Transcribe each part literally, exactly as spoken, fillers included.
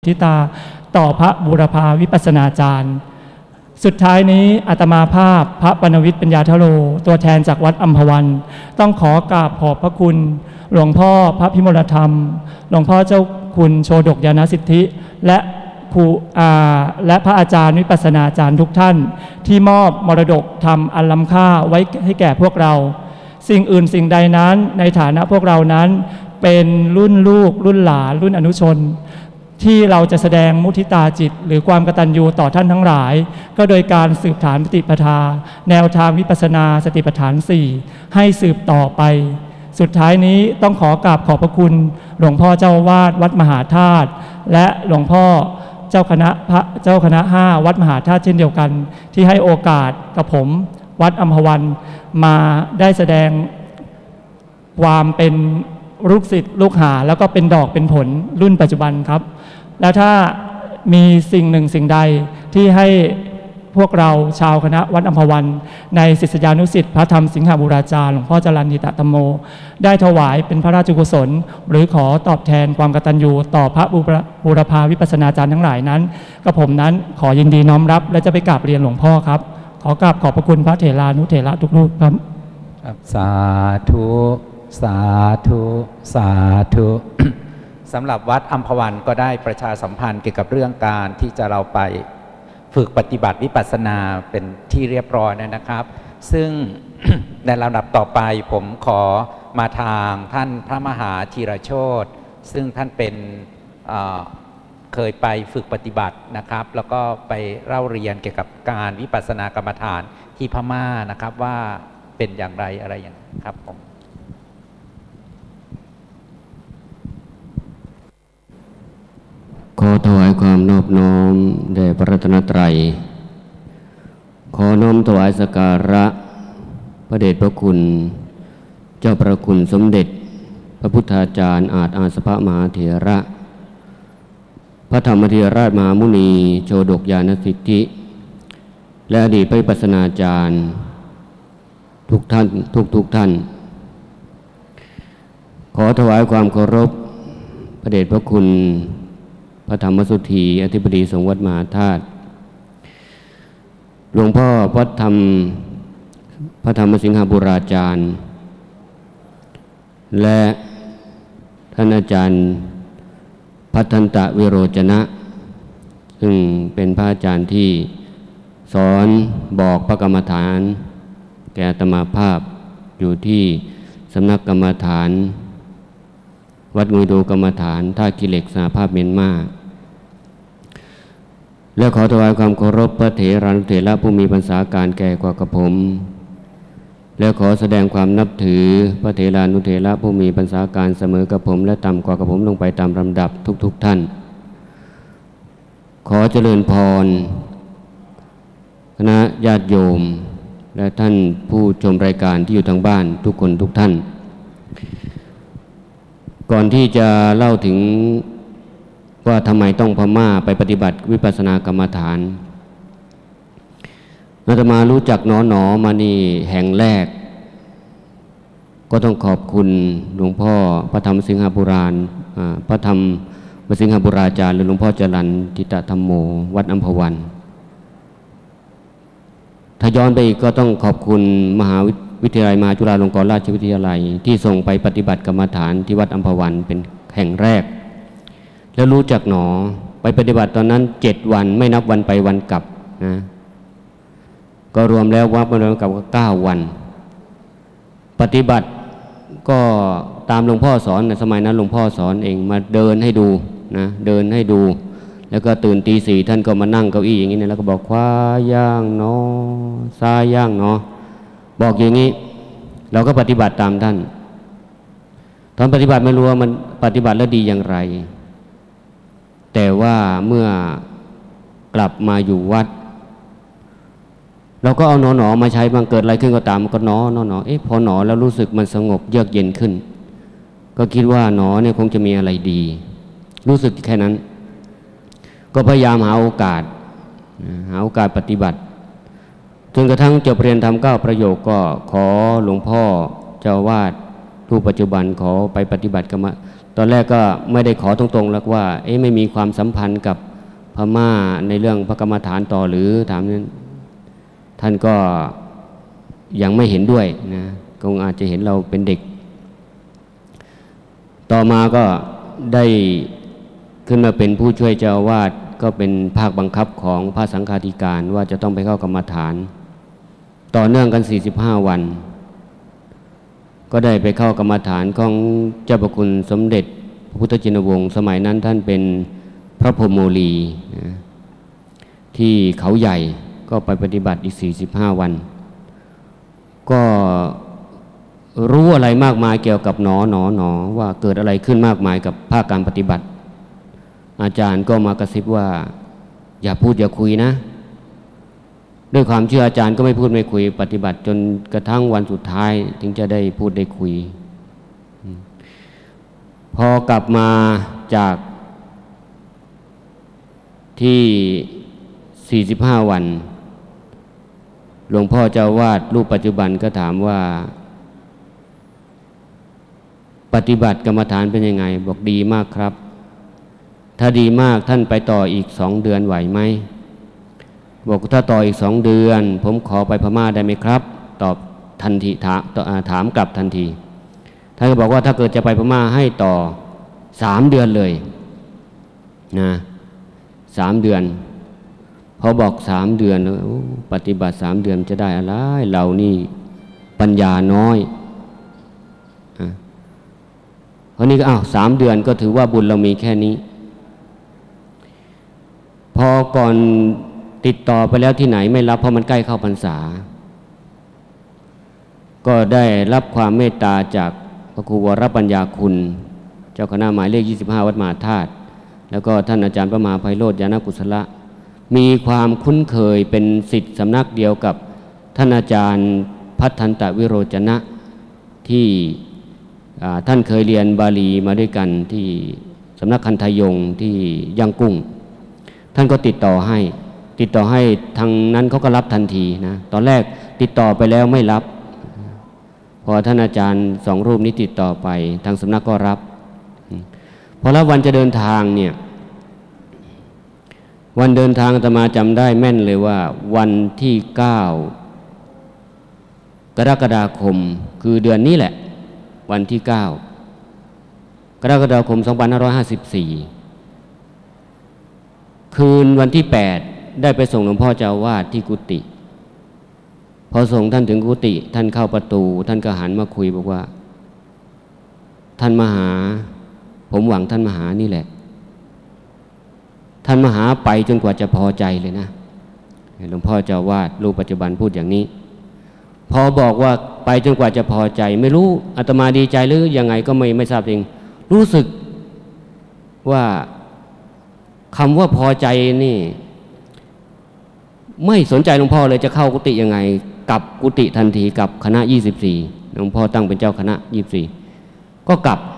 ธิตาต่อพระบูรพาวิปัสสนาจารย์สุดท้ายนี้อาตมาภาพพระปณวิทย์ปัญญาทโรตัวแทนจากวัดอัมพวันต้องขอกราบขอบพระคุณหลวงพ่อพระพิมลธรรมหลวงพ่อเจ้าคุณโชดกญาณสิทธิและครูอาและพระอาจารย์วิปัสสนาจารย์ทุกท่านที่มอบมรดกธรรมอันล้ำค่าไว้ให้แก่พวกเราสิ่งอื่นสิ่งใดนั้นในฐานะพวกเรานั้นเป็นรุ่นลูกรุ่นหลานรุ่นอนุชนที่เราจะแสดงมุทิตาจิตหรือความกตัญญูต่อท่านทั้งหลายก็โดยการสืบฐานปฏิปทาแนวทางวิปัสสนาสติปัฏฐานสี่ให้สืบต่อไปสุดท้ายนี้ต้องขอกราบขอบพระคุณหลวงพ่อเจ้าวาดวัดมหาธาตุและหลวงพ่อเจ้าคณะพระเจ้าคณะห้าวัดมหาธาตุเช่นเดียวกันที่ให้โอกาสกับผมวัดอัมพวันมาได้แสดงความเป็นลูกศิษย์ลูกหาแล้วก็เป็นดอกเป็นผลรุ่นปัจจุบันครับแล้วถ้ามีสิ่งหนึ่งสิ่งใดที่ให้พวกเราชาวคณะวัดอัมพวันในศิษยานุศิษย์พระธรรมสิงหบูราจารย์หลวงพ่อจรัญญิตธรรมโมได้ถวายเป็นพระราชกุศลหรือขอตอบแทนความกตัญญูต่อพระบูรพาวิปัสสนาจารย์ทั้งหลายนั้นกับผมนั้นขอยินดีน้อมรับและจะไปกราบเรียนหลวงพ่อครับขอกราบขอบพระคุณพระเถรานุเถระทุกรูปครับสาธุสาธุสาธุ สำหรับวัดอัมพวันก็ได้ประชาสัมพันธ์เกี่ยวกับเรื่องการที่จะเราไปฝึกปฏิบัติวิปัสสนาเป็นที่เรียบร้อยนะครับซึ่ง ในลำดับต่อไปผมขอมาทางท่านพระมหาธีรโชติซึ่งท่านเป็นเอ่อเคยไปฝึกปฏิบัตินะครับแล้วก็ไปเล่าเรียนเกี่ยวกับการวิปัสสนากรรมฐานที่พม่านะครับว่าเป็นอย่างไรอะไรอย่างครับผมขอถวายความนอบน้อมแด่พระรัตนตรัยขอน้อมถวายสักการะพระเดชพระคุณเจ้าประคุณสมเด็จพระพุทธาจารย์อาจอาสภมหาเถระพระธรรมเถราชมหามุนีโชดกญาณสิทธิและอดีตพระวิปัสสนาจารย์ทุกท่านทุกทุกท่านขอถวายความเคารพพระเดชพระคุณพระธรรมสุธีอธิบดีสงฆ์วัดมหาธาตุหลวงพ่อวัดธรรมพระธรรมสิงหบูราจารย์และท่านอาจารย์พัฒนตะวิโรจนะซึ่งเป็นพระอาจารย์ที่สอนบอกพระกรรมฐานแก่อาตมาภาพอยู่ที่สำนักกรรมฐานวัดงุยโดกรรมฐานท่ากิเหล็กสหภาพเมียนมาและขอถวายความเคารพพระเถรานุเถระผู้มีพรรษาการแก่กว่ากระผมและขอแสดงความนับถือพระเถรานุเถระผู้มีพรรษาการเสมอกับผมและต่ำกว่ากระผมลงไปตามลำดับทุกๆ ท่านขอเจริญพรคณะญาติโยมและท่านผู้ชมรายการที่อยู่ทางบ้านทุกคนทุกท่านก่อนที่จะเล่าถึงว่าทำไมต้องพม่าไปปฏิบัติวิปัสสนากรรมฐานอาตมารู้จักหนอหนอมานี่แห่งแรกก็ต้องขอบคุณหลวงพ่อพระธรรมสิงหบุราณพระธรรมสิงหบุราจารย์หรือหลวงพ่อจรัญญิตธรรมโมวัดอัมพวันถ้าย้อนไปอีกก็ต้องขอบคุณมหาวิทยาลัยมหาจุฬาลงกรณราชวิทยาลัยที่ส่งไปปฏิบัติกรรมฐานที่วัดอัมพวันเป็นแห่งแรกแล้วรู้จักหนอไปปฏิบัติตอนนั้นเจ็ดวันไม่นับวันไปวันกลับนะก็รวมแล้วว่าวันกลับก็เก้าวันปฏิบัติก็ตามหลวงพ่อสอนในสมัยนั้นหลวงพ่อสอนเองมาเดินให้ดูนะเดินให้ดูแล้วก็ตื่นตีสี่ท่านก็มานั่งเก้าอี้อย่างนี้นะแล้วก็บอกขวาย่างเนาะซ้ายย่างเนาะบอกอย่างนี้เราก็ปฏิบัติตามท่านตอนปฏิบัติไม่รู้ว่ามันปฏิบัติแล้วดีอย่างไรแต่ว่าเมื่อกลับมาอยู่วัดเราก็เอาหนอหนอมาใช้บางเกิดอะไรขึ้นก็ตามมันก็หนอหนอหนอเอ๊ะพอหนอแล้วรู้สึกมันสงบเยือกเย็นขึ้นก็คิดว่าหนอเนี่ยคงจะมีอะไรดีรู้สึกแค่นั้นก็พยายามหาโอกาสหาโอกาสปฏิบัติจนกระทั่งจบเรียนทำเก้าประโยคก็ขอหลวงพ่อเจ้าวาดผู้ปัจจุบันขอไปปฏิบัติกรรมตอนแรกก็ไม่ได้ขอตรงๆแล้วว่าเอ๊ะไม่มีความสัมพันธ์กับพม่าในเรื่องพระกรรมฐานต่อหรือถามนั้นท่านก็ยังไม่เห็นด้วยนะคงอาจจะเห็นเราเป็นเด็กต่อมาก็ได้ขึ้นมาเป็นผู้ช่วยเจ้าอาวาสก็เป็นภาคบังคับของพระสังฆาธิการว่าจะต้องไปเข้ากรรมฐานต่อเนื่องกันสี่สิบห้าวันก็ได้ไปเข้ากรรมฐานของเจ้าพระคุณสมเด็จพระพุทธชินวงศ์สมัยนั้นท่านเป็นพระพรหมโมลีนะที่เขาใหญ่ก็ไปปฏิบัติอีกสี่สิบห้าวันก็รู้อะไรมากมายเกี่ยวกับหนอหนอหนอว่าเกิดอะไรขึ้นมากมายกับภาคการปฏิบัติอาจารย์ก็มากระซิบว่าอย่าพูดอย่าคุยนะด้วยความเชื่ออาจารย์ก็ไม่พูดไม่คุยปฏิบัติจนกระทั่งวันสุดท้ายถึงจะได้พูดได้คุยพอกลับมาจากที่สี่สิบห้าวันหลวงพ่อเจ้าวาดรูปปัจจุบันก็ถามว่าปฏิบัติกรรมฐานเป็นยังไงบอกดีมากครับถ้าดีมากท่านไปต่ออีกสองเดือนไหวไหมบอกถ้าต่ออีกสองเดือนผมขอไปพม่าได้ไหมครับตอบทันทีถามถามกลับทันทีท่านก็บอกว่าถ้าเกิดจะไปพม่าให้ต่อสามเดือนเลยนะสามเดือนพอบอกสามเดือนปฏิบัติสามเดือนจะได้อะไรเรานี่ปัญญาน้อยเพราะนี้ก็อ้าวสามเดือนก็ถือว่าบุญเรามีแค่นี้พอก่อนติดต่อไปแล้วที่ไหนไม่รับเพราะมันใกล้เข้าพรรษาก็ได้รับความเมตตาจากพระครูวรปัญญาคุณเจ้าคณะหมายเลขยี่สิบห้าวัดมหาธาตุแล้วก็ท่านอาจารย์พระมหาไพโรจน์ญาณกุศลมีความคุ้นเคยเป็นศิษย์สำนักเดียวกับท่านอาจารย์พัฒทันตวิโรจนะที่ท่านเคยเรียนบาลีมาด้วยกันที่สำนักคันธยงที่ย่างกุ้งท่านก็ติดต่อให้ติดต่อให้ทางนั้นเขาก็รับทันทีนะตอนแรกติดต่อไปแล้วไม่รับพอท่านอาจารย์สองรูปนี้ติดต่อไปทางสำนักก็รับพอรับวันจะเดินทางเนี่ยวันเดินทางอาตมาจำได้แม่นเลยว่าวันที่เก้ากรกฎาคมคือเดือนนี้แหละวันที่เก้ากรกฎาคมสองพันห้าร้อยห้าสิบสี่คืนวันที่แปดได้ไปส่งหลวงพ่อเจ้าอาวาสที่กุฏิพอส่งท่านถึงกุฏิท่านเข้าประตูท่านก็หันมาคุยบอกว่าท่านมาหาผมหวังท่านมาหานี่แหละท่านมาหาไปจนกว่าจะพอใจเลยนะหลวงพ่อเจ้าอาวาสรูปปัจจุบันพูดอย่างนี้พอบอกว่าไปจนกว่าจะพอใจไม่รู้อาตมาดีใจหรือยังไงก็ไม่ไม่ทราบจริงรู้สึกว่าคำว่าพอใจนี่ไม่สนใจหลวงพ่อเลยจะเข้ากุฏิยังไงกลับกุฏิทันทีกับคณะยี่สิบสี่หลวงพ่อตั้งเป็นเจ้าคณะยี่สิบสี่ก็กลับ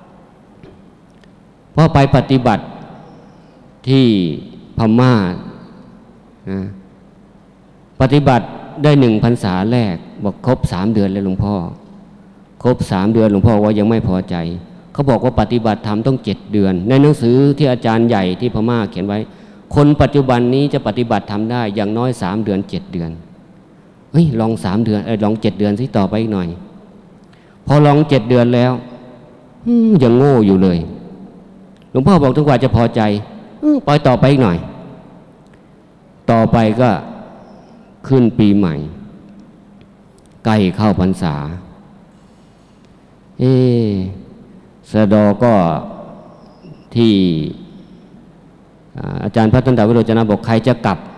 พอไปปฏิบัติที่พม่านะปฏิบัติได้หนึ่งพรรษาแรกบอกครบสามเดือนเลยหลวงพ่อครบสามเดือนหลวงพ่อว่ายังไม่พอใจเขาบอกว่าปฏิบัติธรรมต้องเจ็ดเดือนในหนังสือที่อาจารย์ใหญ่ที่พม่าเขียนไว้คนปัจจุบันนี้จะปฏิบัติทำได้อย่างน้อยสามเดือนเจ็ดเดือนเฮ้ยลองสามเดือนเออลองเจ็ดเดือนสิต่อไปอีกหน่อยพอลองเจ็ดเดือนแล้วยังโง่อยู่เลยหลวงพ่อบอกถึงกว่าจะพอใจปล่อยต่อไปอีกหน่อยต่อไปก็ขึ้นปีใหม่ใกล้เข้าพรรษาเอสะดอก็ที่อาจารย์พัฒนตวิโรจนะบอกใครจะกลับ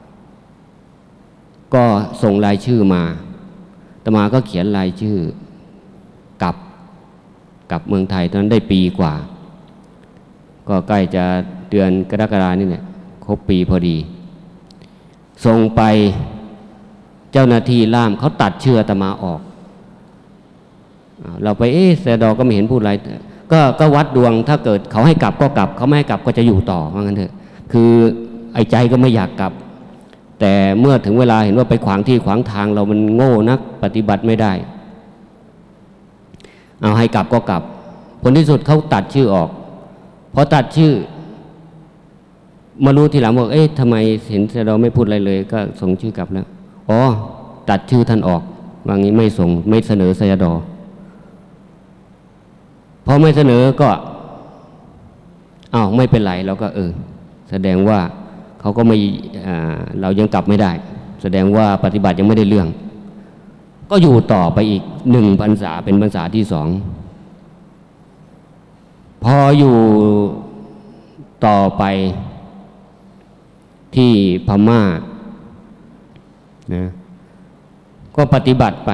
ก็ส่งรายชื่อมาอาตมาก็เขียนรายชื่อกลับกลับเมืองไทยตอนนั้นได้ปีกว่าก็ใกล้จะเดือนกรกฎาคมนี่เนี่ยครบปีพอดีส่งไปเจ้าหน้าที่ล่ามเขาตัดชื่ออาตมาออกเราไปเอ๊ะเสดอก็ไม่เห็นพูดอะไรก็ก็วัดดวงถ้าเกิดเขาให้กลับก็กลับเขาไม่ให้กลับก็จะอยู่ต่อว่างั้นเถอะคือไอ้ใจก็ไม่อยากกลับแต่เมื่อถึงเวลาเห็นว่าไปขวางที่ขวางทางเรามันโง่นักปฏิบัติไม่ได้เอาให้กลับก็กลับผลที่สุดเขาตัดชื่อออกพอตัดชื่อมารู้ทีหลังบอกเอ๊ะทำไมเห็นเราไม่พูดอะไรเลยก็ส่งชื่อกลับแล้วอ๋อตัดชื่อท่านออกว่างี้ไม่ส่งไม่เสนอสยดพอไม่เสนอก็อ้าวไม่เป็นไรเราก็เออแสดงว่าเขาก็ไม่เรายังกลับไม่ได้แสดงว่าปฏิบัติยังไม่ได้เรื่องก็อยู่ต่อไปอีกหนึ่งพรรษาเป็นพรรษาที่สองพออยู่ต่อไปที่พม่านะก็ปฏิบัติไป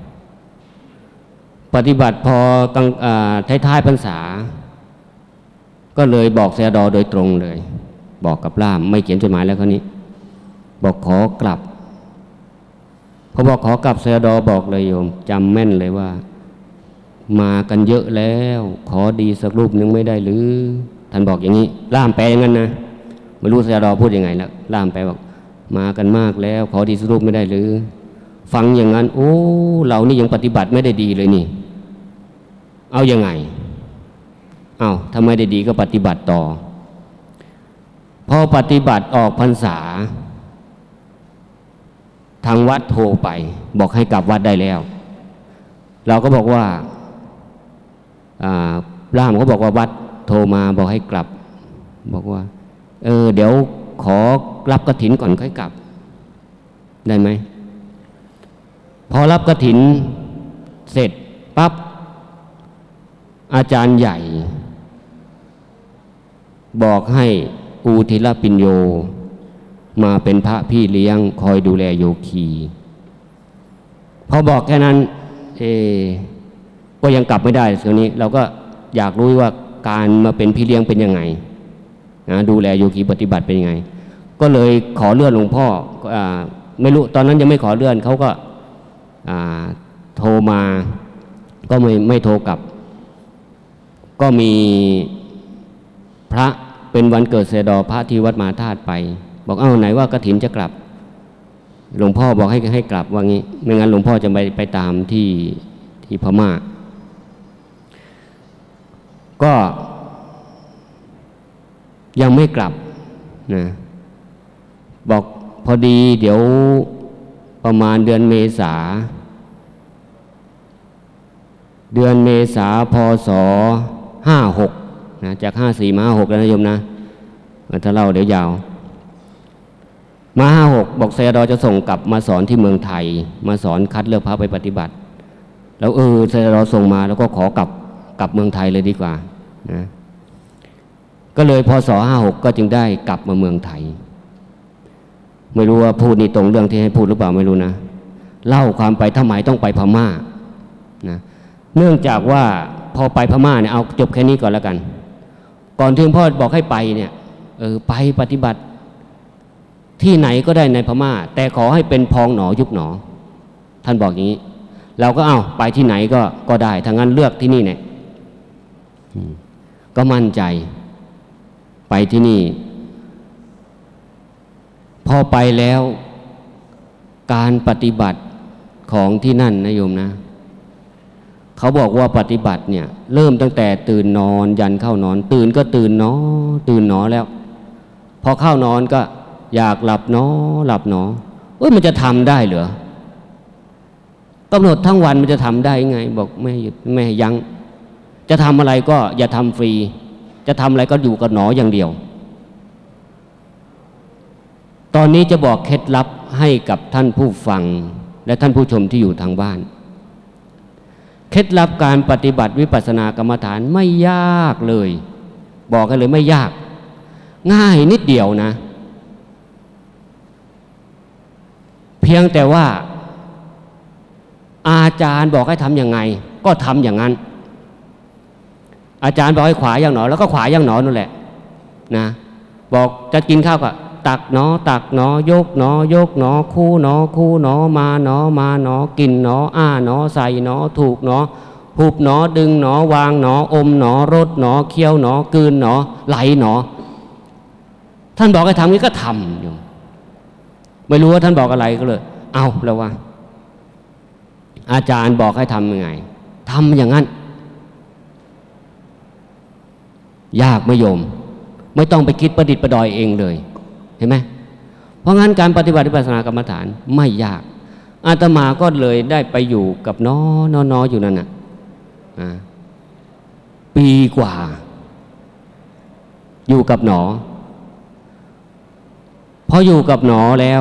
ปฏิบัติพอกลางท้ายๆพรรษาก็เลยบอกสยดโดยตรงเลยบอกกับล่ามไม่เขียนจดหมายแล้วคนนี้บอกขอกลับพอบอกขอกลับสยดบอกเลยโยมจำแม่นเลยว่ามากันเยอะแล้วขอดีสักรูปนึงไม่ได้หรือท่านบอกอย่างนี้ล่ามแปลอย่างนั้นนะไม่รู้สยดพูดยังไงแล้วล่ามแปลบอกมากันมากแล้วขอดีสักรูปไม่ได้หรือฟังอย่างนั้นโอ้เรานี่ยังปฏิบัติไม่ได้ดีเลยนี่เอายังไงเอาทำไมได้ดีก็ปฏิบัติต่อพอปฏิบัติออกพรรษาทางวัดโทรไปบอกให้กลับวัดได้แล้วเราก็บอกว่าล่ามก็บอกว่าวัดโทรมาบอกให้กลับบอกว่าเออเดี๋ยวขอรับกฐินก่อนค่อยกลับได้ไหมพอรับกฐินเสร็จปั๊บอาจารย์ใหญ่บอกให้อูทิลปิญโยมาเป็นพระพี่เลี้ยงคอยดูแลโยคีพอบอกแค่นั้นเอก็ยังกลับไม่ได้ส่วนนี้เราก็อยากรู้ว่าการมาเป็นพี่เลี้ยงเป็นยังไงนะดูแลโยคีปฏิบัติเป็นยังไงก็เลยขอเลื่อนหลวงพ่ออ่าไม่รู้ตอนนั้นยังไม่ขอเลื่อนเขาก็อ่าโทรมาก็ไม่ไม่โทรกลับก็มีพระเป็นวันเกิดเสดพระที่วัดมหาธาตุไปบอกเอ้าไหนว่ากฐินจะกลับหลวงพ่อบอกให้ให้กลับว่างี้ไม่งั้นหลวงพ่อจะไปไปตามที่ที่พม่าก็ยังไม่กลับนะบอกพอดีเดี๋ยวประมาณเดือนเมษาเดือนเมษาพศห้าหกนะจากห้าสี่มาห้าหกแล้วนะโยมนะถ้าเล่าเดี๋ยวยาวมาห้าหกบอกสยดจะส่งกลับมาสอนที่เมืองไทยมาสอนคัดเลือกพระไปปฏิบัติแล้วเออสยดส่งมาแล้วก็ขอกลับกลับเมืองไทยเลยดีกว่านะก็เลยพศห้าหกก็จึงได้กลับมาเมืองไทยไม่รู้ว่าพูดนี่ตรงเรื่องที่ให้พูดหรือเปล่าไม่รู้นะเล่าความไปทำไมต้องไปพม่านะเนื่องจากว่าพอไปพม่าเนี่ยเอาจบแค่นี้ก่อนแล้วกันก่อนที่พ่อบอกให้ไปเนี่ยเออไปปฏิบัติที่ไหนก็ได้ในพม่าแต่ขอให้เป็นพองหนอยุบหนอท่านบอกอย่างนี้เราก็เอาไปที่ไหนก็ก็ได้ถ้างั้นเลือกที่นี่เนี่ยก็มั่นใจไปที่นี่พอไปแล้วการปฏิบัติของที่นั่นนะโยมนะเขาบอกว่าปฏิบัติเนี่ยเริ่มตั้งแต่ตื่นนอนยันเข้านอนตื่นก็ตื่นเนาะตื่นหนอแล้วพอเข้านอนก็อยากหลับเนาะหลับเนาะเอ้ยมันจะทำได้เหรอกำหนดทั้งวันมันจะทำได้ไงบอกไม่หยุดไม่ยั้งจะทำอะไรก็อย่าทำฟรีจะทำอะไรก็อยู่กับหนออย่างเดียวตอนนี้จะบอกเคล็ดลับให้กับท่านผู้ฟังและท่านผู้ชมที่อยู่ทางบ้านเคล็ดลับการปฏิบัติวิปัสสนากรรมฐานไม่ยากเลยบอกกันเลยไม่ยากง่ายนิดเดียวนะเพียงแต่ว่าอาจารย์บอกให้ทำยังไงก็ทำอย่างนั้นอาจารย์บอกให้ขวาอย่างหนอแล้วก็ขวาอย่างหนอนั่นแหละนะบอกจะกินข้าวก็ตักหนอตักหนอยกหนอยกหนอคู่หนอคู่หนอมาหนอมาหนอกินหนออ้าหนอใส่หนอถูกหนอหุบหนอดึงหนอวางหนออมหนอรดหนอเคี้ยวหนอกลืนหนอไหลหนอท่านบอกให้ทำนี้ก็ทำอยู่ไม่รู้ว่าท่านบอกอะไรก็เลยเอาแล้วว่าอาจารย์บอกให้ทำยังไงทำอย่างนั้นยากไม่โยมไม่ต้องไปคิดประดิษฐ์ประดอยเองเลยเห็นไหมเพราะงั้นการปฏิบัติวิปัสสนากรรมฐานไม่ยากอาตมาก็เลยได้ไปอยู่กับน้อน้อน้ออยู่นั่นน่ะปีกว่าอยู่กับหนอพออยู่กับหนอแล้ว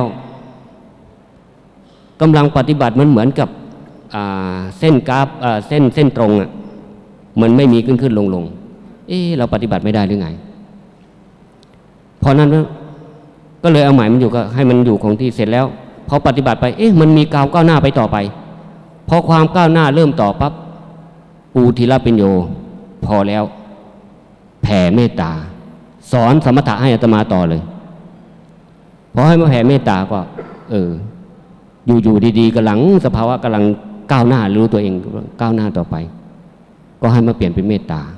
กำลังปฏิบัติมันเหมือนกับเส้นกราฟเส้นเส้นตรงอ่ะมันไม่มีขึ้นขึ้นลงลงเอ๊ะเราปฏิบัติไม่ได้หรือไงเพราะนั้นก็เลยเอาหมายมันอยู่ก็ให้มันอยู่คงที่เสร็จแล้วพอปฏิบัติไปเอ๊ะมันมีก้าวก้าวหน้าไปต่อไปพอความก้าวหน้าเริ่มต่อปั๊บปูทีละปิญโยพอแล้วแผ่เมตตาสอนสมถะให้อาตมาต่อเลยพอให้มาแผ่เมตตาก็เอออยู่ๆดีๆกำลังสภาวะกำลังก้าวหน้ารู้ตัวเองก้าวหน้าต่อไปก็ให้มาเปลี่ยนเป็นเมตตา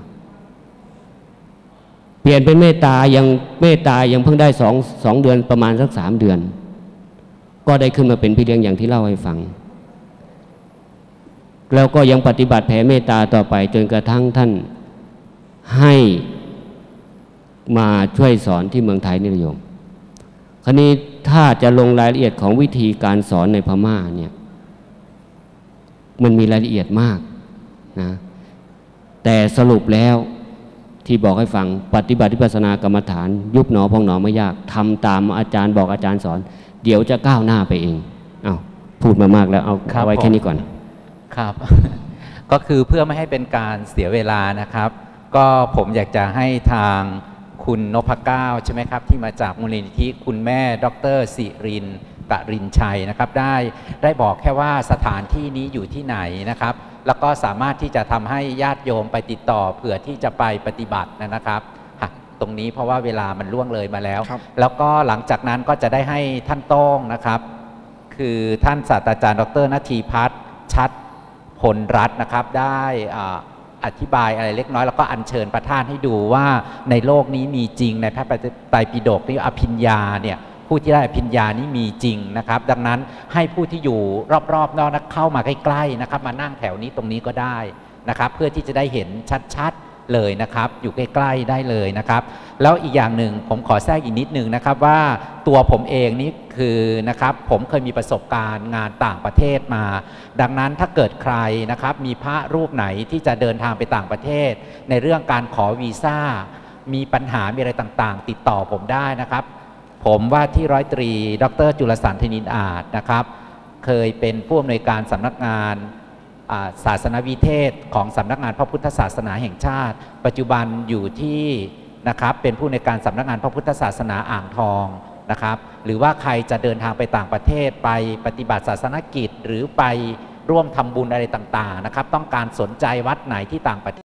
เปลี่ยนเป็นเมตตายังเมตตายังเพิ่งได้สองสองเดือนประมาณสักสามเดือนก็ได้ขึ้นมาเป็นพี่เลี้ยงอย่างที่เล่าให้ฟังแล้วก็ยังปฏิบัติแผ่เมตตาต่อไปจนกระทั่งท่านให้มาช่วยสอนที่เมืองไทยนี่โยมคราวนี้ถ้าจะลงรายละเอียดของวิธีการสอนในพม่าเนี่ยมันมีรายละเอียดมากนะแต่สรุปแล้วที่บอกให้ฟังปฏิบัติวิปัสสนากรรมฐานยุบหนอพองหนอไม่ยากทำตามอาจารย์บอกอาจารย์สอนเดี๋ยวจะก้าวหน้าไปเองเอาพูดมามากแล้วเอาเอาไว้แค่นี้ก่อนครับ ก็คือเพื่อไม่ให้เป็นการเสียเวลานะครับก็ผมอยากจะให้ทางคุณนพเก้าใช่ไหมครับที่มาจากมูลนิธิคุณแม่ดร.สิรินกรินชัยนะครับได้ได้บอกแค่ว่าสถานที่นี้อยู่ที่ไหนนะครับแล้วก็สามารถที่จะทำให้ญาติโยมไปติดต่อเผื่อที่จะไปปฏิบัตินะครับตรงนี้เพราะว่าเวลามันล่วงเลยมาแล้วแล้วก็หลังจากนั้นก็จะได้ให้ท่านโต้งนะครับคือท่านศาสตราจารย์ดร.ณทีพัฒน์ชัดพลรัตน์นะครับได้อธิบายอะไรเล็กน้อยแล้วก็อัญเชิญประธานให้ดูว่าในโลกนี้มีจริงในพระไตรปิฎกนี่อภิญญาเนี่ยผู้ที่ได้อภิญญานี้มีจริงนะครับดังนั้นให้ผู้ที่อยู่รอบๆนอกนะเข้ามาใกล้ๆนะครับมานั่งแถวนี้ตรงนี้ก็ได้นะครับเพื่อที่จะได้เห็นชัดๆเลยนะครับอยู่ใกล้ๆได้เลยนะครับแล้วอีกอย่างหนึ่งผมขอแทรกอีกนิดนึงนะครับว่าตัวผมเองนี่คือนะครับผมเคยมีประสบการณ์งานต่างประเทศมาดังนั้นถ้าเกิดใครนะครับมีพระรูปไหนที่จะเดินทางไปต่างประเทศในเรื่องการขอวีซ่ามีปัญหามีอะไรต่างๆติดต่อผมได้นะครับผมว่าที่ร้อยตรีดร.จุลสันต์ ธนินอาจนะครับเคยเป็นผู้อำนวยการสำนักงานศาสนวิเทศของสำนักงานพระพุทธศาสนาแห่งชาติปัจจุบันอยู่ที่นะครับเป็นผู้ในการสำนักงานพระพุทธศาสนาอ่างทองนะครับหรือว่าใครจะเดินทางไปต่างประเทศไปปฏิบัติศาสนกิจหรือไปร่วมทำบุญอะไรต่างๆนะครับต้องการสนใจวัดไหนที่ต่างประเทศ